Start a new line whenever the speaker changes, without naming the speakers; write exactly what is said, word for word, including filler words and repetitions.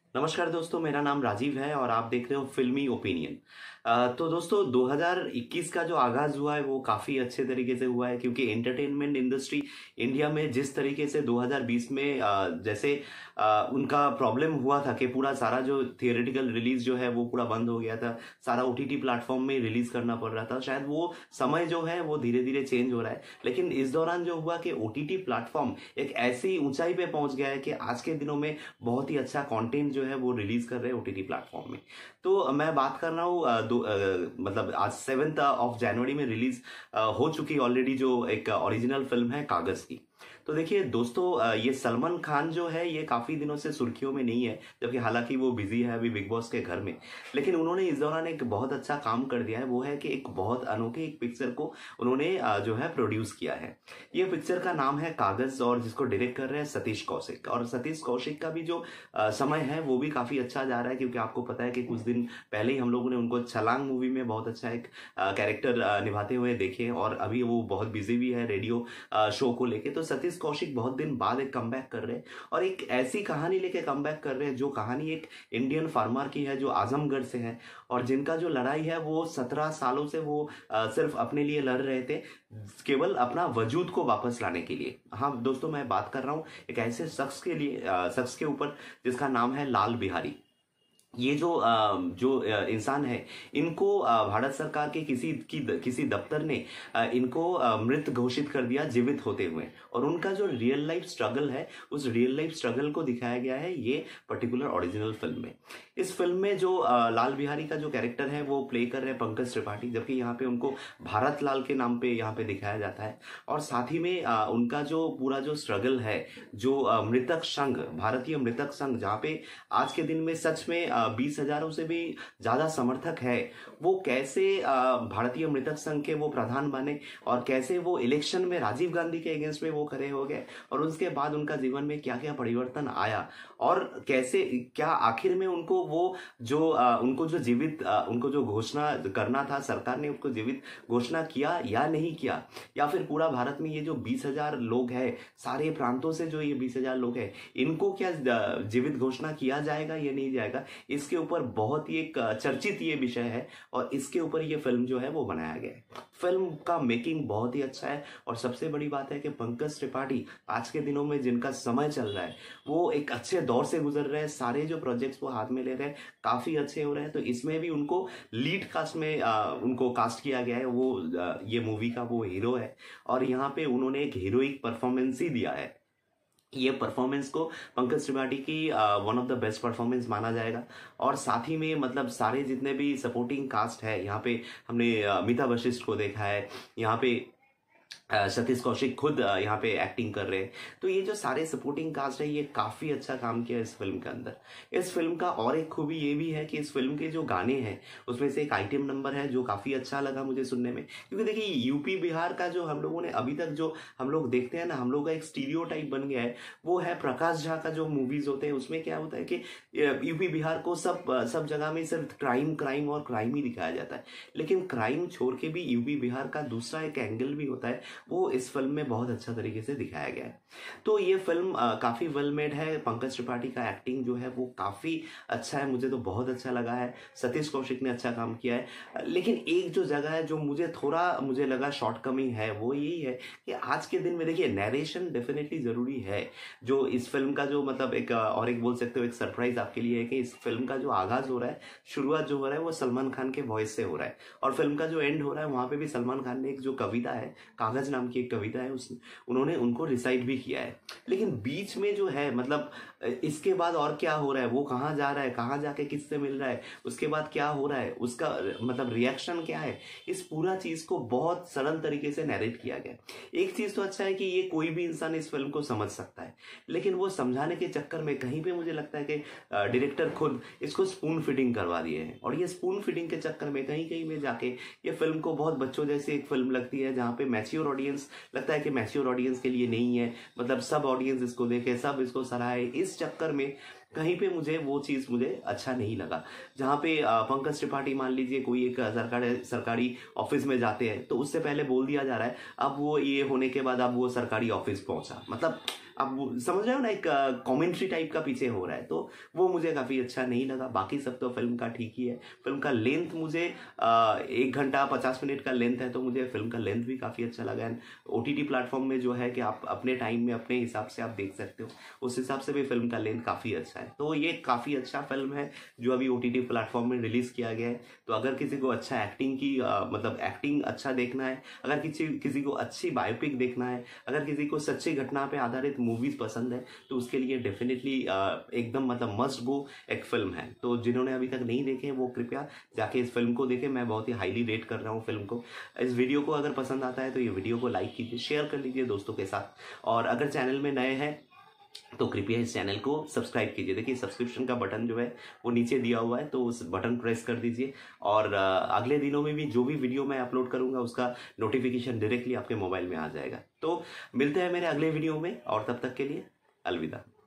नमस्कार दोस्तों, मेरा नाम राजीव है और आप देख रहे हो फिल्मी ओपिनियन। अ, तो दोस्तों दो हज़ार इक्कीस का जो आगाज़ हुआ है वो काफ़ी अच्छे तरीके से हुआ है, क्योंकि एंटरटेनमेंट इंडस्ट्री इंडिया में जिस तरीके से दो हज़ार बीस में अ, जैसे अ, उनका प्रॉब्लम हुआ था कि पूरा सारा जो थिएरेटिकल रिलीज जो है वो पूरा बंद हो गया था, सारा ओटीटी प्लेटफॉर्म में रिलीज करना पड़ रहा था। शायद वो समय जो है वो धीरे धीरे चेंज हो रहा है, लेकिन इस दौरान जो हुआ कि ओटीटी प्लेटफॉर्म एक ऐसी ऊंचाई पे पहुंच गया है कि आज के दिनों में बहुत ही अच्छा कंटेंट जो है वो रिलीज कर रहे हैं ओटीटी प्लेटफॉर्म में। तो मैं बात कर रहा हूँ अ, दो अ, मतलब आज सेवेंथ ऑफ जनवरी में रिलीज हो चुकी ऑलरेडी जो एक ओरिजिनल फिल्म है कागज की। तो देखिए दोस्तों, अ, ये सलमान खान जो है ये काफी दिनों से सुर्खियों में नहीं है, जबकि हालांकि वो बिजी है अभी बिग बॉस के घर में। लेकिन उन्होंने इस दौरान एक बहुत अच्छा काम कर दिया है, वो है कि एक बहुत अनोखी एक पिक्चर को उन्होंने अ, जो है प्रोड्यूस किया है। ये पिक्चर का नाम है कागज और जिसको डायरेक्ट कर रहे हैं सतीश कौशिक। और सतीश कौशिक का भी जो अ, समय है वो भी काफी अच्छा जा रहा है, क्योंकि आपको पता है कि कुछ दिन पहले ही हम लोगों ने उनको छलांग मूवी में बहुत अच्छा एक कैरेक्टर निभाते हुए देखे, और अभी वो बहुत बिजी भी है रेडियो शो को लेके। तो सतीश कौशिक बहुत दिन बाद एक कमबैक कर रहे हैं और एक ऐसी कहानी लेके कमबैक कर रहे हैं जो कहानी एक इंडियन फार्मर की है जो आजमगढ़ से है, और जिनका जो लड़ाई है वो सत्रह सालों से वो अ, सिर्फ अपने लिए लड़ रहे थे, केवल अपना वजूद को वापस लाने के लिए। हाँ दोस्तों, मैं बात कर रहा हूँ एक ऐसे शख्स के लिए, अ, शख्स के ऊपर जिसका नाम है लाल बिहारी। ये जो अ, जो अ, इंसान है, इनको अ, भारत सरकार के किसी की किसी दफ्तर ने अ, इनको अ, मृत घोषित कर दिया जीवित होते हुए, और उनका जो रियल लाइफ स्ट्रगल है उस रियल लाइफ स्ट्रगल को दिखाया गया है ये पर्टिकुलर ओरिजिनल फिल्म में। इस फिल्म में जो अ, लाल बिहारी का जो कैरेक्टर है वो प्ले कर रहे हैं पंकज त्रिपाठी, जबकि यहाँ पे उनको भारत लाल के नाम पे यहाँ पे दिखाया जाता है। और साथ ही में अ, उनका जो पूरा जो स्ट्रगल है, जो अ, मृतक संघ, भारतीय मृतक संघ, जहाँ पे आज के दिन में सच में बीस हजारों से भी ज्यादा समर्थक है, वो कैसे अ, भारतीय मृतक संघ के वो प्रधान बने, और कैसे वो इलेक्शन में राजीव गांधी के अगेंस्ट में वो खड़े हो गए, और उसके बाद उनका जीवन में क्या क्या परिवर्तन आया, और कैसे क्या आखिर में उनको वो जो अ, उनको जो जीवित अ, उनको जो घोषणा करना था, सरकार ने उनको जीवित घोषणा किया या नहीं किया, या फिर पूरा भारत में ये जो बीस हजार लोग हैं, सारे प्रांतों से जो ये बीस हजार लोग हैं, इनको क्या अ, जीवित घोषणा किया जाएगा या नहीं जाएगा, इसके ऊपर बहुत ही एक चर्चित ये विषय है, और इसके ऊपर ये फिल्म जो है वो बनाया गया है। फिल्म का मेकिंग बहुत ही अच्छा है, और सबसे बड़ी बात है कि पंकज त्रिपाठी आज के दिनों में जिनका समय चल रहा है वो एक अच्छे दौर से गुजर रहे हैं, सारे जो प्रोजेक्ट्स वो हाथ में ले रहे हैं काफी अच्छे हो रहे हैं। तो इसमें भी उनको लीड कास्ट में आ, उनको कास्ट किया गया है, वो आ, ये मूवी का वो हीरो है, और यहाँ पे उन्होंने एक हीरोइक परफॉर्मेंस ही दिया है। ये परफॉर्मेंस को पंकज त्रिपाठी की one of the best performance माना जाएगा। और साथ ही में मतलब सारे जितने भी सपोर्टिंग कास्ट है, यहाँ पे हमने अ, अमिताभ वशिष्ठ को देखा है, यहाँ पे अ, सतीश कौशिक खुद अ, यहाँ पे एक्टिंग कर रहे हैं। तो ये जो सारे सपोर्टिंग कास्ट है ये काफी अच्छा काम किया है इस फिल्म के अंदर। इस फिल्म का और एक खूबी ये भी है कि इस फिल्म के जो गाने हैं उसमें से एक आइटम नंबर है जो काफी अच्छा लगा मुझे सुनने में, क्योंकि देखिए यूपी बिहार का जो हम लोगों ने अभी तक जो हम लोग देखते हैं ना, हम लोग का एक स्टीरियो बन गया है, वो है प्रकाश झा का जो मूवीज होते हैं उसमें क्या होता है कि यूपी बिहार को सब सब जगह में सिर्फ क्राइम क्राइम और क्राइम ही दिखाया जाता है, लेकिन क्राइम छोड़ के भी यूपी बिहार का दूसरा एक एंगल भी होता है, वो इस फिल्म में बहुत अच्छा तरीके से दिखाया गया है। तो ये फिल्म अ, काफी वेल मेड है। पंकज त्रिपाठी का एक्टिंग जो है वो काफी अच्छा है, मुझे तो बहुत अच्छा लगा है। सतीश कौशिक ने अच्छा काम किया है, अ, लेकिन एक जो जगह है जो मुझे थोड़ा मुझे लगा शॉर्टकमिंग है वो यही है कि आज के दिन में देखिए नैरेशन डेफिनेटली जरूरी है। जो इस फिल्म का जो मतलब एक अ, और एक बोल सकते हो एक सरप्राइज आपके लिए है कि इस फिल्म का जो आगाज हो रहा है, शुरुआत जो हो रहा है वो सलमान खान के वॉइस से हो रहा है, और फिल्म का जो एंड हो रहा है वहां पे भी सलमान खान ने एक जो कविता है, कागज नाम की एक कविता है, उस उन्होंने उनको रिसाइट भी किया है। लेकिन बीच में जो है मतलब इसके बाद और क्या हो रहा है, वो कहाँ जा रहा है, कहाँ जाके किससे मिल रहा है, उसके बाद क्या हो रहा है, उसका मतलब रिएक्शन क्या है, इस पूरा चीज को बहुत सरल तरीके से नैरेट किया गया। एक चीज तो अच्छा है कि ये कोई भी इंसान इस फिल्म को समझ सकता है, लेकिन वो समझाने के चक्कर में कहीं पे मुझे लगता है कि डायरेक्टर खुद इसको स्पून फिटिंग करवा दिए हैं, और ये स्पून फिटिंग के चक्कर में कहीं कहीं में जाके ये फिल्म को बहुत बच्चों जैसी एक फिल्म लगती है, जहाँ पे मैच्योर ऑडियंस लगता है कि मैच्योर ऑडियंस के लिए नहीं है, मतलब सब ऑडियंस इसको देखे, सब इसको सराहे। इस चक्कर में कहीं पे मुझे वो चीज़ मुझे अच्छा नहीं लगा। जहाँ पे अ, पंकज त्रिपाठी मान लीजिए कोई एक सरकारी सरकारी ऑफिस में जाते हैं तो उससे पहले बोल दिया जा रहा है अब वो ये होने के बाद अब वो सरकारी ऑफिस पहुंचा, मतलब अब वो समझ रहे हो ना, एक कमेंट्री टाइप का पीछे हो रहा है, तो वो मुझे काफ़ी अच्छा नहीं लगा। बाकी सब तो फिल्म का ठीक ही है। फिल्म का लेंथ मुझे अ, एक घंटा पचास मिनट का लेंथ है, तो मुझे फिल्म का लेंथ भी काफ़ी अच्छा लगा। And O T T platform में जो है कि आप अपने टाइम में अपने हिसाब से आप देख सकते हो, उस हिसाब से भी फिल्म का लेंथ काफ़ी अच्छा है। तो ये काफ़ी अच्छा फिल्म है जो अभी ओ टी टी प्लेटफॉर्म में रिलीज़ किया गया है। तो अगर किसी को अच्छा एक्टिंग की अ, मतलब एक्टिंग अच्छा देखना है, अगर किसी किसी को अच्छी बायोपिक देखना है, अगर किसी को सच्ची घटना पे आधारित मूवीज पसंद है, तो उसके लिए डेफिनेटली एकदम मतलब मस्ट गो एक फिल्म है। तो जिन्होंने अभी तक नहीं देखे वो कृपया जाके इस फिल्म को देखें। मैं बहुत ही हाईली रेट कर रहा हूँ फिल्म को। इस वीडियो को अगर पसंद आता है तो ये वीडियो को लाइक कीजिए, शेयर कर लीजिए दोस्तों के साथ, और अगर चैनल में नए हैं तो कृपया इस चैनल को सब्सक्राइब कीजिए। देखिए सब्सक्रिप्शन का बटन जो है वो नीचे दिया हुआ है, तो उस बटन प्रेस कर दीजिए, और अ, अगले दिनों में भी जो भी वीडियो मैं अपलोड करूंगा उसका नोटिफिकेशन डायरेक्टली आपके मोबाइल में आ जाएगा। तो मिलते हैं मेरे अगले वीडियो में, और तब तक के लिए अलविदा।